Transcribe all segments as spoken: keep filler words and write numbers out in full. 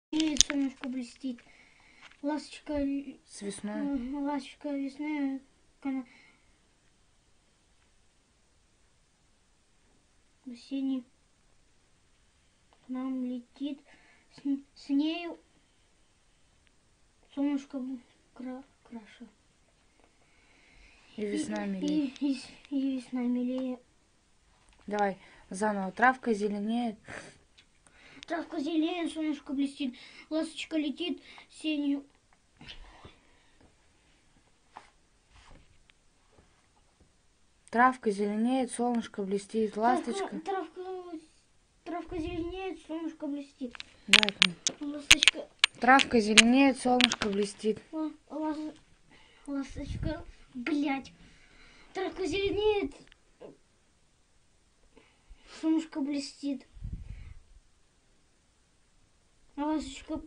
И солнышко блестит. Ласточка... С весной. Ласточка весной. Она... Осенний к нам летит. С, с нею солнышко кра, краше. И весна и, милее. И, и, и весна милее. Давай заново. Травка зеленеет. Травка зеленеет, солнышко блестит. Ласточка летит сенью. Травка зеленеет, солнышко блестит, ласточка. Травка, травка, травка зеленеет, солнышко блестит. Давай ко мне. Ласточка. Травка зеленеет, солнышко блестит. Лас, ласточка, блядь. Травка зеленеет, солнышко блестит. А ласточка...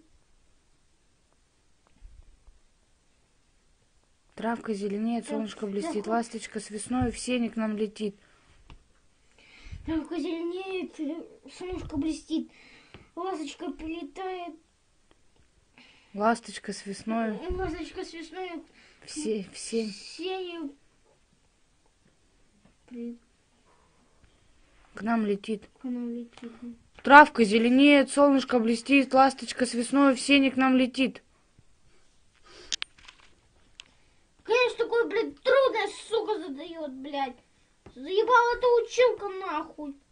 Травка зеленеет, солнышко блестит, ласточка с весной в сене к нам летит. Травка зеленеет, солнышко блестит, ласточка прилетает. Ласточка с весной. Ласточка с весной Все, все. сенью при... К нам летит. К нам летит. Травка зеленеет, солнышко блестит, ласточка с весной в сене к нам летит. Конечно, такой, блядь, трудное, сука, задает, блядь. Заебала эта училка, нахуй.